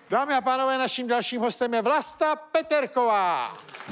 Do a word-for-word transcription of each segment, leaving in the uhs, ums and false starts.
Dámy a pánové, naším dalším hostem je Vlasta Peterková.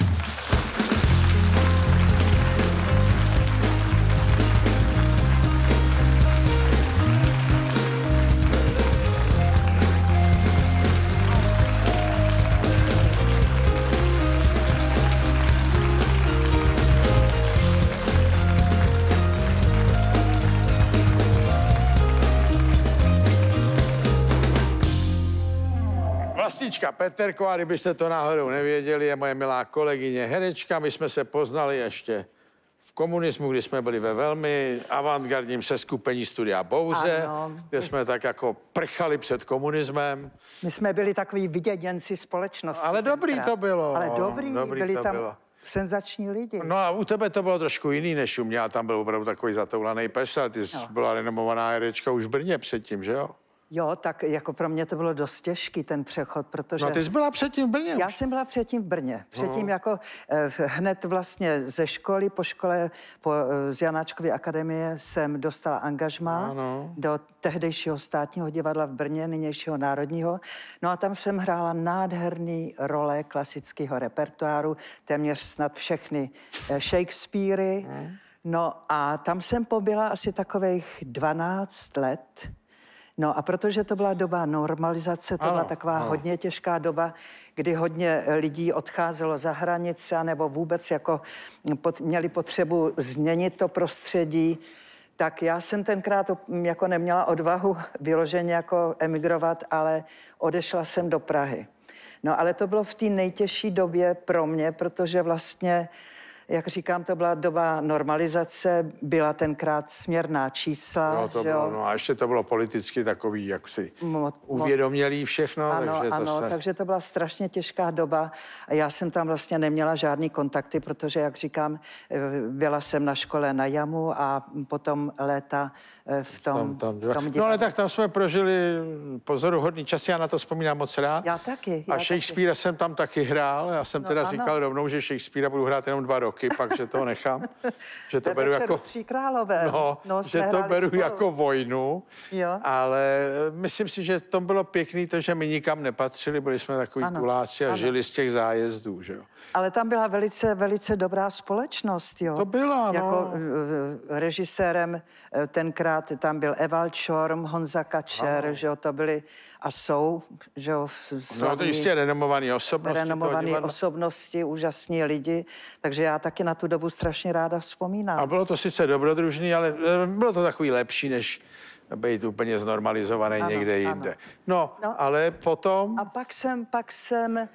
Vlastička Peterková, kdybyste to náhodou nevěděli, je moje milá kolegyně herečka. My jsme se poznali ještě v komunismu, kdy jsme byli ve velmi avantgardním seskupení Studia Bouře, ano. Kde jsme tak jako prchali před komunismem. My jsme byli takový vyděděnci společnosti. Ale dobrý tenkrát. To bylo. Ale dobrý, dobrý byli to tam bylo. Senzační lidi. No a u tebe to bylo trošku jiný než u mě. A tam byl opravdu takový zatoulaný pes. A ty jsi no. byla renomovaná herečka už v Brně předtím, že jo? Jo, tak jako pro mě to bylo dost těžký ten přechod, protože... No ty jsi byla předtím v Brně Já už. jsem byla předtím v Brně. Předtím no. jako eh, hned vlastně ze školy, po škole, po, eh, z Janáčkovy akademie jsem dostala angažmá no. do tehdejšího státního divadla v Brně, nynějšího národního. No a tam jsem hrála nádherný role klasického repertoáru, téměř snad všechny eh, Shakespeary. Hmm. No a tam jsem pobyla asi takových dvanáct let. No a protože to byla doba normalizace, to ano, byla taková ano. hodně těžká doba, kdy hodně lidí odcházelo za hranice, nebo vůbec jako pot, měli potřebu změnit to prostředí, tak já jsem tenkrát jako neměla odvahu vyloženě jako emigrovat, ale odešla jsem do Prahy. No ale to bylo v té nejtěžší době pro mě, protože vlastně... Jak říkám, to byla doba normalizace, byla tenkrát směrná čísla. No, to že bylo, jo? no a ještě to bylo politicky takový, jak si mo, uvědomělý všechno. Ano, takže to ano, se... takže to byla strašně těžká doba. A já jsem tam vlastně neměla žádný kontakty, protože, jak říkám, byla jsem na škole na Jamu a potom léta v tom, tam, tam, v tom No ale tak tam jsme prožili pozoruhodný čas, já na to vzpomínám moc rád. Já taky. Já a Shakespearea taky. jsem tam taky hrál, já jsem no, teda ano. říkal rovnou, že Shakespearea budu hrát jenom dva roky, pak, že to nechám. Že to beru jako... Tří králové. No, no že to beru spolu. Jako vojnu, jo. Ale myslím si, že to bylo pěkný to, že my nikam nepatřili, byli jsme takový ano, tuláci a ano. žili z těch zájezdů, že jo. Ale tam byla velice, velice dobrá společnost, jo. To byla, jako no. režisérem tenkrát tam byl Evald Šorm, Honza Kačer, ano. že jo, to byli a jsou, že jo, slavní, no to jistě renomovaný osobnosti. Renomovaný osobnosti, úžasní lidi, takže já taky na tu dobu strašně ráda vzpomínám. A bylo to sice dobrodružný, ale bylo to takový lepší, než být úplně znormalizovaný ano, někde jinde. Ano. No, no, ale potom... A pak jsem, pak jsem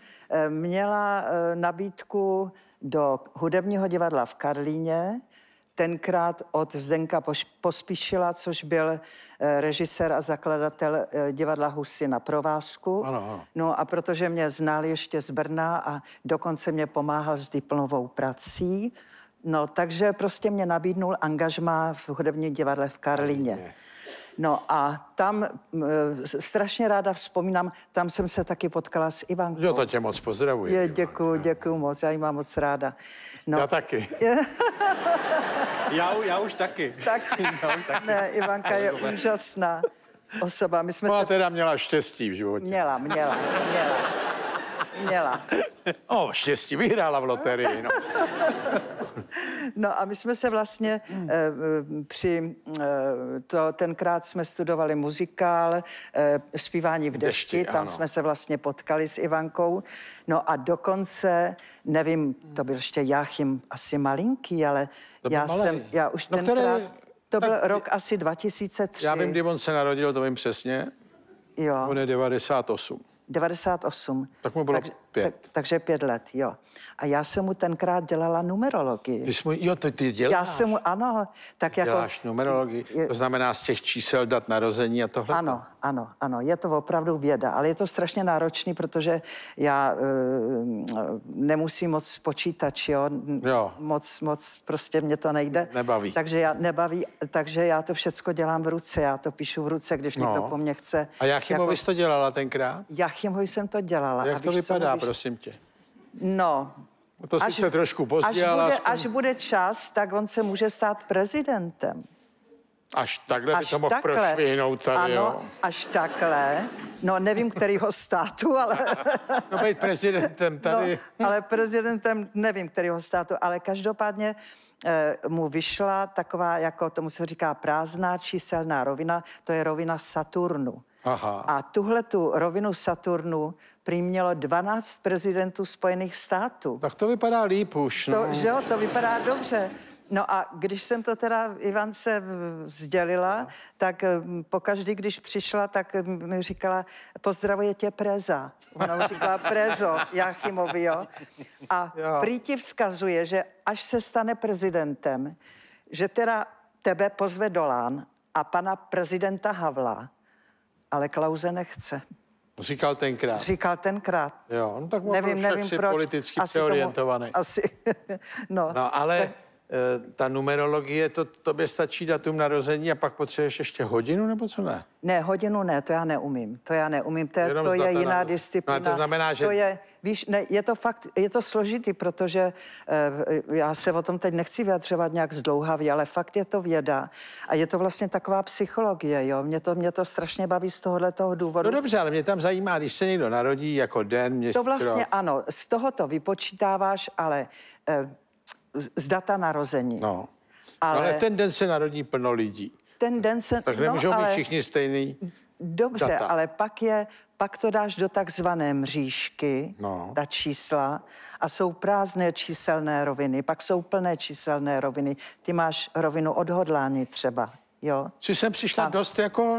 měla nabídku do hudebního divadla v Karlíně, tenkrát od Zdenka Pospíšila, což byl režisér a zakladatel divadla Husy na provázku. Ano, ano. No a protože mě znal ještě z Brna a dokonce mě pomáhal s diplomovou prací, no takže prostě mě nabídnul angažmá v hudebním divadle v Karlíně. No a tam e, strašně ráda vzpomínám, tam jsem se taky potkala s Ivankou. Jo, to tě moc pozdravuji. Je, děkuju, děkuju moc, já ji mám moc ráda. No. Já taky. já, já už taky. Taky. taky. Ne, Ivanka je úžasná osoba. My jsme no a se... teda měla štěstí v životě. Měla, měla, měla. Měla. O, štěstí, vyhrála v loterii, no. No a my jsme se vlastně hmm. eh, při, eh, to, tenkrát jsme studovali muzikál, eh, zpívání v dešti, dešti tam ano. jsme se vlastně potkali s Ivankou. No a dokonce, nevím, to byl ještě Jáchym asi malinký, ale já malej. jsem, já už no, tenkrát, který, to byl tak, rok asi dva tisíce tři. Já vím, kdy on se narodil, to vím přesně. Jo. On je devadesát osm. devadesát osm. Tak mu bylo tak, pět. Tak, takže pět let, jo. A já jsem mu tenkrát dělala numerologii. Ty jsi mu, jo, to ty děláš? Já jsem mu, ano. Tak jako, děláš numerologii, je, to znamená z těch čísel dat narození a tohle? Ano, ano, ano, je to opravdu věda, ale je to strašně náročný, protože já uh, nemusím moc počítač, jo? jo. Moc, moc, prostě mě to nejde. Nebaví. Takže já nebaví, takže já to všecko dělám v ruce, já to píšu v ruce, když no. někdo po mně chce. A Jáchymovi jsi to dělala tenkrát? Jáchymovi jsem to dělala. Jak a to vypadá, víš, prosím tě? No... To sice trošku pozdě, až ale bude, aspoň... až bude čas, tak on se může stát prezidentem. Až takhle by Až to mohl takhle. prošvihnout tady, Ano, jo? až takhle. No nevím, kterýho státu, ale... No být prezidentem tady. No, ale prezidentem nevím, kterýho státu, ale každopádně eh, mu vyšla taková, jako tomu se říká, prázdná číselná rovina, to je rovina Saturnu. Aha. A tuhle tu rovinu Saturnu prý mělo dvanáct prezidentů Spojených států. Tak to vypadá líp už, no. To, že jo, to vypadá dobře. No a když jsem to teda Ivance v- sdělila, tak mm, pokaždý, když přišla, tak mm, mi říkala, pozdravuje tě Preza. Ona mu říkala Prezo, Jáchymovi, jo. A Jo. prý ti vzkazuje, že až se stane prezidentem, že teda tebe pozve do Lán a pana prezidenta Havla, ale Klause nechce. Říkal tenkrát. Říkal tenkrát. Jo, no tak on Nevím, byl však nevím si proč. politicky Asi tomu- přeorientovaný. Asi, no. No ale eh, ta numerologie, to tobě stačí datum narození a pak potřebuješ ještě hodinu, nebo co ne? Ne, hodinu ne, to já neumím. To já neumím, to je, Jenom to z je data jiná na- disciplína. No, to znamená, že- To je, víš, ne, je to fakt, je to složitý, protože eh, já se o tom teď nechci vyjadřovat nějak zdlouhavě, ale fakt je to věda. A je to vlastně taková psychologie, jo. Mě to, mě to strašně baví z tohohle toho důvodu. No dobře, ale mě tam zajímá, když se někdo narodí jako den, měsíc, To vlastně rok. ano, z toho to vypočítáváš, ale eh, z data narození. No. Ale, Ale v ten den se narodí plno lidí. ten den se... Tak nemůžou no, být ale, všichni stejný. Dobře, data. ale pak je, pak to dáš do takzvané mřížky, No. ta čísla, a jsou prázdné číselné roviny, pak jsou plné číselné roviny. Ty máš rovinu odhodlání třeba, jo? Či jsem přišla Tam. dost jako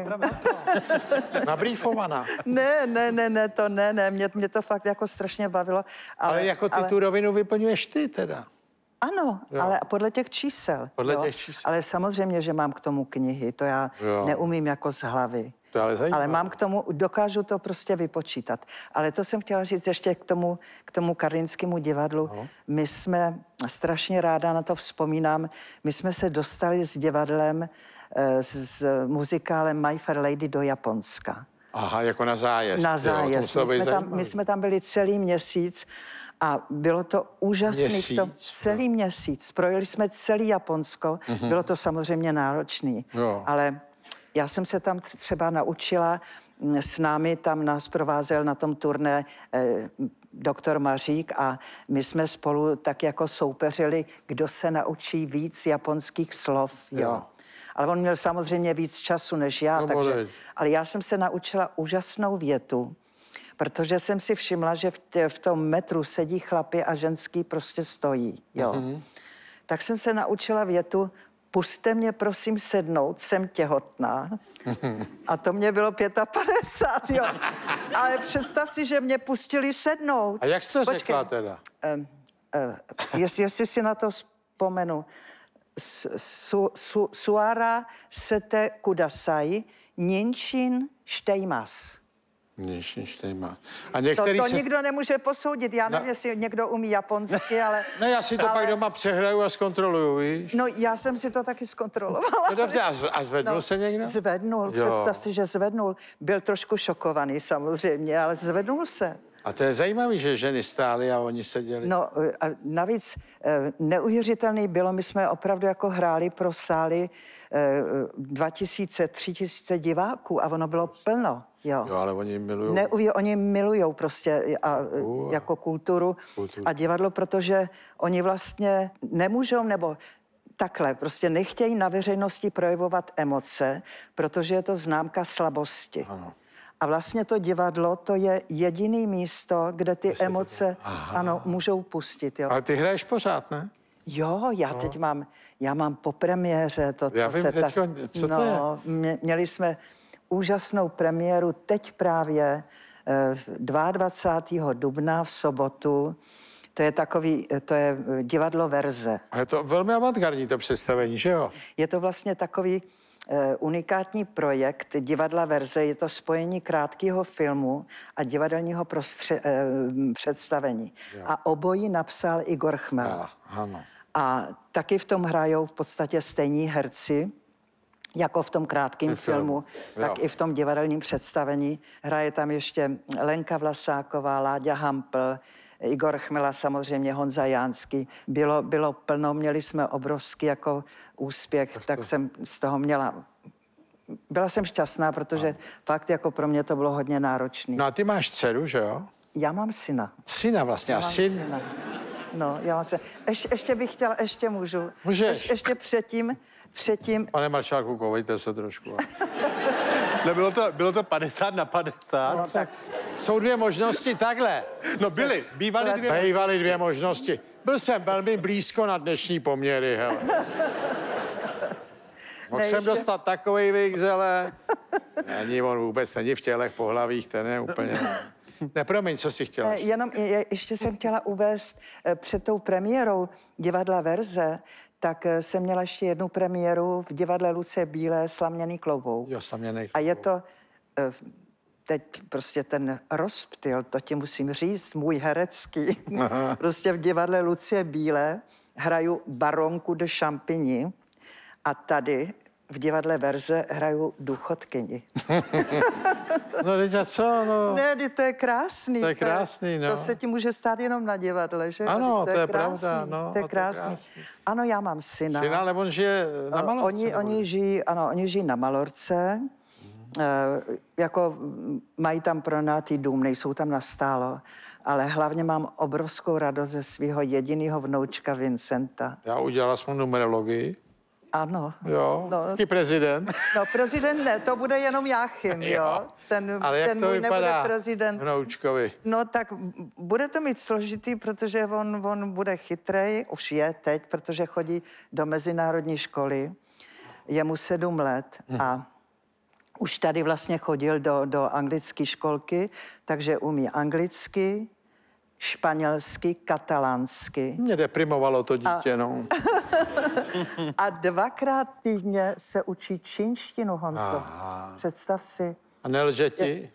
nabrýfovaná. Ne, ne, ne, ne, to ne, ne, mě, mě to fakt jako strašně bavilo. Ale, Ale jako ty ale, tu rovinu vyplňuješ ty teda. Ano, Jo. ale podle těch čísel. Podle jo? těch čísel. Ale samozřejmě, že mám k tomu knihy, to já Jo. neumím jako z hlavy. To je ale zajímavé. Ale mám k tomu, dokážu to prostě vypočítat. Ale to jsem chtěla říct ještě k tomu, k tomu Karlínskému divadlu. No. My jsme, strašně ráda na to vzpomínám, my jsme se dostali s divadlem, eh, s, s muzikálem My Fair Lady do Japonska. Aha, jako na zájezd. Na jo, to zájezd. muselo My být jsme, tam, zajímavý. my jsme tam byli celý měsíc a bylo to úžasný. Měsíc, To, celý no. měsíc. Projeli jsme celý Japonsko. Mm-hmm. Bylo to samozřejmě náročný. Jo. Ale já jsem se tam tr- třeba naučila, m, s námi tam nás provázel na tom turné eh, doktor Mařík a my jsme spolu tak jako soupeřili, kdo se naučí víc japonských slov. Jo. Jo. Ale on měl samozřejmě víc času než já, No, takže... bodej. Ale já jsem se naučila úžasnou větu, protože jsem si všimla, že v, tě, v tom metru sedí chlapi a ženský prostě stojí, jo. Mm-hmm. Tak jsem se naučila větu, pusťte mě prosím sednout, jsem těhotná. A to mě bylo padesát pět, jo. Ale představ si, že mě pustili sednout. A jak jsi to Počkej. řekla teda? Um, uh, jest, jestli si na to vzpomenu. Su, su, suara sete kudasai, ninchin štejmas. Nic, nic nemá. A To, některý to se... nikdo nemůže posoudit. Já nevím, No. jestli někdo umí japonsky, ale... Ne, já si to ale, pak doma přehraju a zkontroluju, víš? No, já jsem si to taky zkontrolovala. No dobře, a, z, a zvednul No, se někdo? Zvednul, Jo. představ si, že zvednul. Byl trošku šokovaný samozřejmě, ale zvednul se. A to je zajímavé, že ženy stály a oni seděli. No a navíc eh, neuvěřitelný bylo, my jsme opravdu jako hráli pro sály eh, dva tisíce, tři tisíce diváků a ono bylo plno, jo. Jo, ale oni milují. Neuvě, oni milujou prostě a, Uh, jako kulturu, kulturu. a divadlo, protože oni vlastně nemůžou, nebo takhle, prostě nechtějí na veřejnosti projevovat emoce, protože je to známka slabosti. Ano. A vlastně to divadlo, to je jediný místo, kde ty se to emoce, ano, můžou pustit, jo. Ale ty hraješ pořád, ne? Jo, já no. teď mám, já mám po premiéře, to, Já to vím se teďko, co to no, mě, měli jsme úžasnou premiéru teď právě eh, dvacátého druhého dubna v sobotu. To je takový, to je eh, divadlo Verze. A je to velmi avantgardní to představení, že jo? Je to vlastně takový eh, unikátní projekt divadla Verze, je to spojení krátkého filmu a divadelního prostře- eh, představení. Jo. A obojí napsal Igor Chmel. A, ano. A taky v tom hrajou v podstatě stejní herci. jako v tom krátkém filmu, film. tak Jo. i v tom divadelním představení. Hraje tam ještě Lenka Vlasáková, Láďa Hampl, Igor Chmela, samozřejmě Honza Jánský. Bylo, bylo plno, měli jsme obrovský jako úspěch, tak, tak jsem z toho měla... Byla jsem šťastná, protože no. fakt jako pro mě to bylo hodně náročné. No a ty máš dceru, že jo? Já mám syna. Syna vlastně, Já a mám syn... syna. No, já mám syna. Ještě, ještě bych chtěla, ještě můžu. Můžeš. Ješ, ještě předtím, předtím... Pane Maršálku, kovejte se trošku. Nebylo to, bylo to padesát na padesát? No, tak jsou dvě možnosti, takhle. No byly, bývaly dvě. Bývaly dvě možnosti. Byl jsem velmi blízko na dnešní poměry, hele. Mohl Ne, jsem ještě- dostat takovej vykzele. Není, on vůbec není v tělech pohlavích, ten je úplně... Nepromiň, co jsi chtěla? Eh, Jenom je- ještě jsem chtěla uvést eh, před tou premiérou divadla Verze, tak eh, jsem měla ještě jednu premiéru v divadle Lucie Bílé Slaměný klobouk. Jo, saměnej. A je to eh, teď prostě ten rozptyl, to ti musím říct, můj herecký. Prostě v divadle Lucie Bílé hraju baronku de Champigny a tady v divadle Verze hraju důchodkyni. No, teď a co, no? Ne, vždyť to je krásný. To je krásný, no. To se ti může stát jenom na divadle, že? Ano, Vždyť to je krásný, pravda, no, To je a to je krásný. krásný. Ano, já mám syna. Syna, ale on žije na O, Malorce. Oni, nebo- oni žijí, ano, oni žijí na Malorce. E, jako mm, mají tam pronátý dům, nejsou tam nastálo. Ale hlavně mám obrovskou radost ze svého jediného vnoučka Vincenta. Já udělala jsem numerologii. Ano. Jo, No, taky prezident. no prezident ne, to bude jenom Jáchym, jo. Jo. Ten, Ale jak ten to můj nebude vypadá prezident. vnoučkovi? No tak bude to mít složitý, protože on, on bude chytrej, už je teď, protože chodí do mezinárodní školy. Je mu sedm let a už tady vlastně chodil do, do anglické školky, takže umí anglicky, španělsky, katalánsky. Mě deprimovalo to dítě, no. A dvakrát týdně se učí čínštinu, Honzo. Představ si. A nelže ti?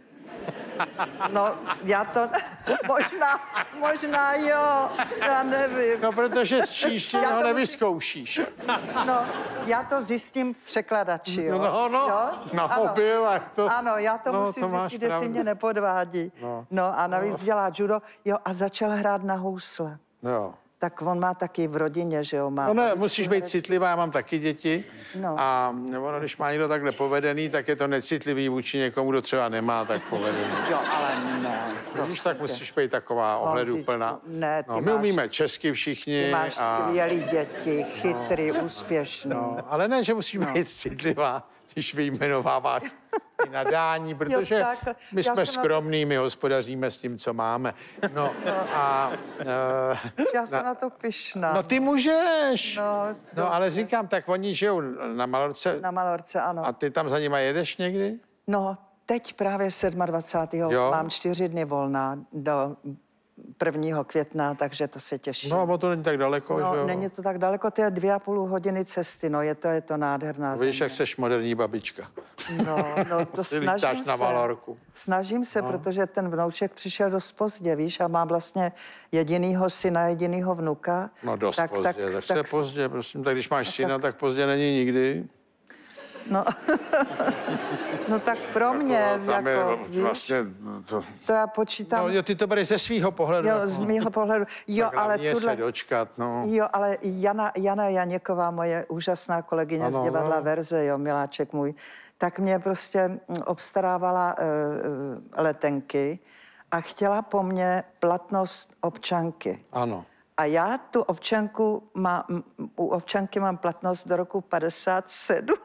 No, já to... možná, možná jo, já nevím. No, protože z čínštiny Já to ho musím- nevyzkoušíš. No, já to zjistím v překladači, jo. No, no, jo? na Ano. mobil, ať to... Ano, já to No, musím to máš zjistit, jestli pravdu. mě nepodvádí. No, no a navíc dělá judo. Jo, a začal hrát na housle. Jo. Tak on má taky v rodině, že jo, má... No ne, musíš být citlivá, já mám taky děti. No. A ono, když má někdo takhle povedený, tak je to necitlivý vůči někomu, kdo třeba nemá tak povedený. Jo, ale ne. Víš, tak musíš být taková ohleduplná. ne, ty no, my máš- umíme česky všichni. Ty máš a... skvělý děti, chytrý, úspěšný. No, ale ne, že musíš být citlivá, když vyjmenováváš i nadání, protože takhle. my Já jsme jsem na- skromní, my hospodaříme s tím, co máme. No a... Uh, Já jsem na to pyšná. no ty můžeš. No, No ale říkám, tak oni žijou na Malorce Na Malorce, ano. a ty tam za nima jedeš někdy? No, teď právě dvacátého Jo. sedmého mám čtyři dny volná do prvního května, takže to se těším. No, bo to není tak daleko, že No, jo? není to tak daleko, to je dvě a půl hodiny cesty, no, je to, je to nádherná Vidíš, jak země. seš moderní babička. No, no, to Ty snažím lítáš na se. Malorku. Snažím se, no. protože ten vnouček přišel dost pozdě, víš, a mám vlastně jedinýho syna, jedinýho vnuka. No dost tak, pozdě, tak, tak, tak to je pozdě, prosím. Tak když máš syna, tak pozdě není nikdy. No, no tak pro mě, No, tam jako, je víš, vlastně... To... to já počítám. No, jo, ty to bereš ze svýho pohledu. Jo, jako. z mýho pohledu. Jo, Tak ale hlavně tuhle... se dočkat, no. Jo, ale Jana, Jana Janěková, moje úžasná kolegyně Ano, z divadla no. Verze, jo, miláček můj, tak mě prostě mm, obstarávala uh, letenky a chtěla po mně platnost občanky. Ano. A já tu občanku má, m, u občanky mám platnost do roku padesát sedm.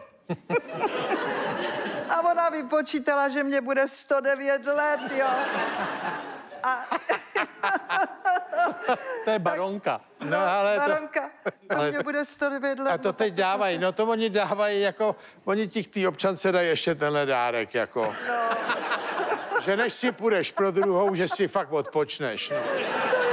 A ona vypočítala, že mě bude sto devět let, jo. A To je baronka. No, ale to, Baronka, to ale mě to- bude sto devět let. a to no, teď tak jsem dávají, se- no to oni dávají jako, oni ti k té občance dají ještě tenhle dárek, jako. No. Že než si půjdeš pro druhou, že si fakt odpočneš. No.